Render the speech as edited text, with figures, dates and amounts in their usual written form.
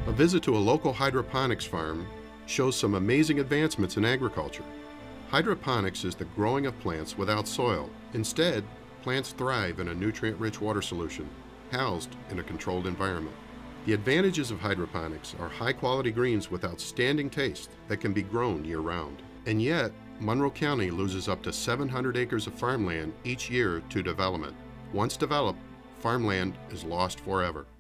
A visit to a local hydroponics farm shows some amazing advancements in agriculture. Hydroponics is the growing of plants without soil. Instead, plants thrive in a nutrient-rich water solution, housed in a controlled environment. The advantages of hydroponics are high-quality greens with outstanding taste that can be grown year-round. And yet, Monroe County loses up to 700 acres of farmland each year to development. Once developed, farmland is lost forever.